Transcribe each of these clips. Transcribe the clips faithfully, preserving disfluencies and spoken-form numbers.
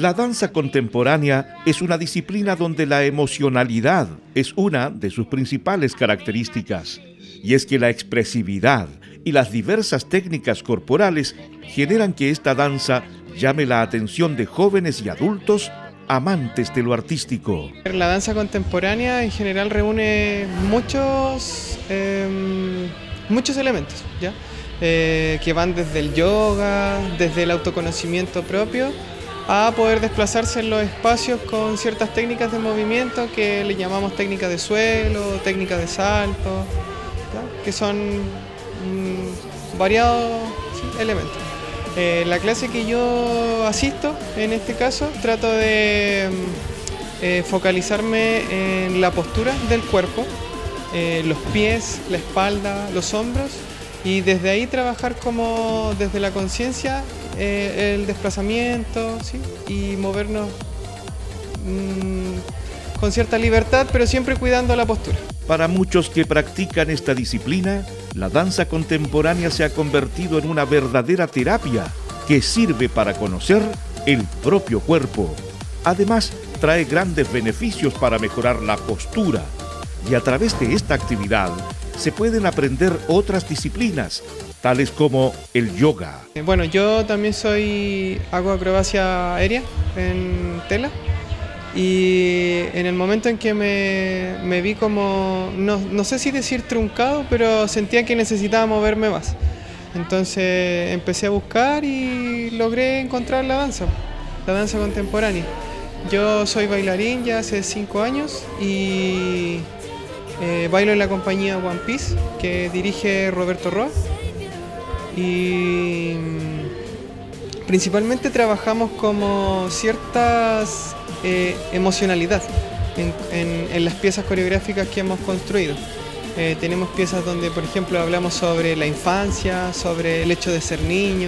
La danza contemporánea es una disciplina donde la emocionalidad es una de sus principales características. Y es que la expresividad y las diversas técnicas corporales generan que esta danza llame la atención de jóvenes y adultos amantes de lo artístico. La danza contemporánea en general reúne muchos, eh, muchos elementos, ¿ya? Eh, que van desde el yoga, desde el autoconocimiento propio, a poder desplazarse en los espacios con ciertas técnicas de movimiento que le llamamos técnicas de suelo, técnicas de salto, ¿ya? Que son mmm, variados ¿sí? elementos. Eh, la clase que yo asisto, en este caso, trato de eh, focalizarme en la postura del cuerpo, eh, los pies, la espalda, los hombros, y desde ahí trabajar como desde la conciencia eh, el desplazamiento, ¿sí? Y movernos mmm, con cierta libertad, pero siempre cuidando la postura. Para muchos que practican esta disciplina, la danza contemporánea se ha convertido en una verdadera terapia que sirve para conocer el propio cuerpo. Además, trae grandes beneficios para mejorar la postura. Y a través de esta actividad se pueden aprender otras disciplinas, tales como el yoga. Bueno, yo también soy, hago acrobacia aérea en tela. Y en el momento en que me, me vi como, no, no sé si decir truncado, pero sentía que necesitaba moverme más. Entonces empecé a buscar y logré encontrar la danza, la danza contemporánea. Yo soy bailarín ya hace cinco años y eh, bailo en la compañía One Piece, que dirige Roberto Roa. Y principalmente trabajamos como ciertas eh, emocionalidad en, en, en las piezas coreográficas que hemos construido. Eh, tenemos piezas donde, por ejemplo, hablamos sobre la infancia, sobre el hecho de ser niño,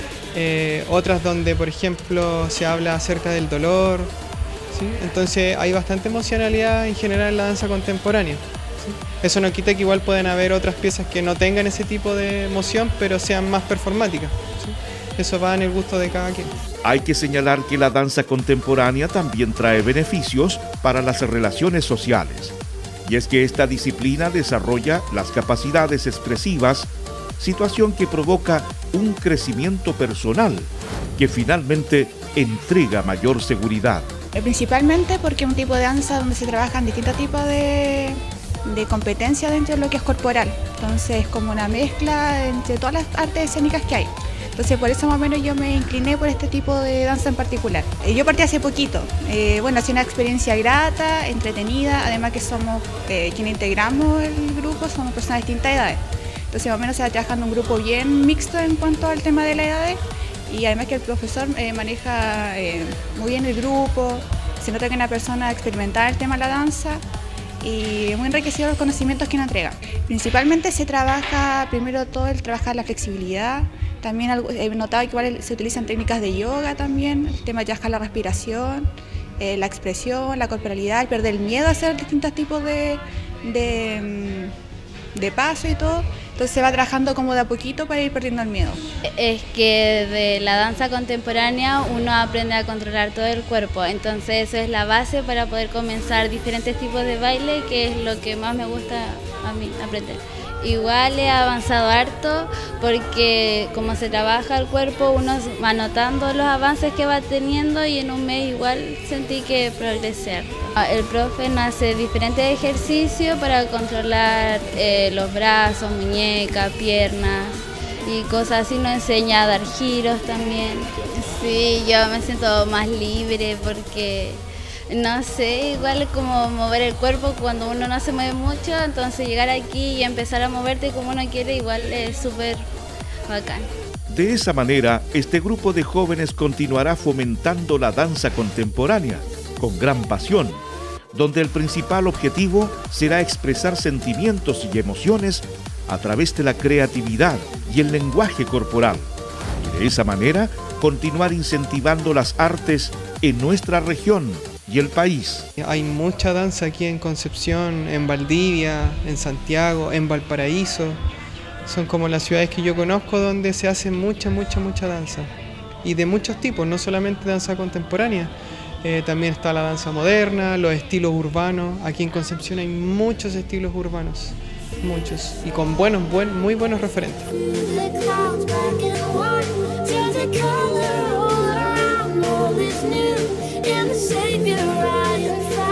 eh, otras donde, por ejemplo, se habla acerca del dolor, ¿sí? Entonces hay bastante emocionalidad en general en la danza contemporánea. Eso no quita que igual pueden haber otras piezas que no tengan ese tipo de emoción, pero sean más performáticas, ¿sí? Eso va en el gusto de cada quien. Hay que señalar que la danza contemporánea también trae beneficios para las relaciones sociales. Y es que esta disciplina desarrolla las capacidades expresivas, situación que provoca un crecimiento personal, que finalmente entrega mayor seguridad. Principalmente porque es un tipo de danza donde se trabajan distintos tipos de... de competencia dentro de lo que es corporal, entonces es como una mezcla entre todas las artes escénicas que hay. Entonces por eso más o menos yo me incliné por este tipo de danza en particular. Eh, yo partí hace poquito, eh, bueno, ha sido una experiencia grata, entretenida, además que somos eh, quienes integramos el grupo, somos personas de distintas edades. Entonces más o menos se va trabajando un grupo bien mixto en cuanto al tema de la edad, y además que el profesor eh, maneja eh, muy bien el grupo, se nota que es una persona experimentada en el tema de la danza, y muy enriquecido los conocimientos que nos entrega. Principalmente se trabaja, primero todo el trabajar la flexibilidad, también he notado que igual se utilizan técnicas de yoga también, el tema de trabajar la respiración, eh, la expresión, la corporalidad, el perder el miedo a hacer distintos tipos de, de, de pasos y todo. Entonces se va trabajando como de a poquito para ir perdiendo el miedo. Es que de la danza contemporánea uno aprende a controlar todo el cuerpo, entonces eso es la base para poder comenzar diferentes tipos de baile, que es lo que más me gusta a mí aprender. Igual he avanzado harto porque como se trabaja el cuerpo uno va notando los avances que va teniendo y en un mes igual sentí que progresé harto. El profe nos hace diferentes ejercicios para controlar eh, los brazos, muñecas, piernas y cosas así, nos enseña a dar giros también. Sí, yo me siento más libre porque no sé, igual como mover el cuerpo cuando uno no se mueve mucho, entonces llegar aquí y empezar a moverte como uno quiere igual es súper bacán. De esa manera, este grupo de jóvenes continuará fomentando la danza contemporánea con gran pasión, donde el principal objetivo será expresar sentimientos y emociones a través de la creatividad y el lenguaje corporal. Y de esa manera, continuar incentivando las artes en nuestra región y el país. Hay mucha danza aquí en Concepción, en Valdivia, en Santiago, en Valparaíso. Son como las ciudades que yo conozco donde se hace mucha, mucha, mucha danza. y de muchos tipos, no solamente danza contemporánea. Eh, también está la danza moderna, los estilos urbanos. Aquí en Concepción hay muchos estilos urbanos, muchos, y con buenos, buen, muy buenos referentes. All is new, and the Savior I am found.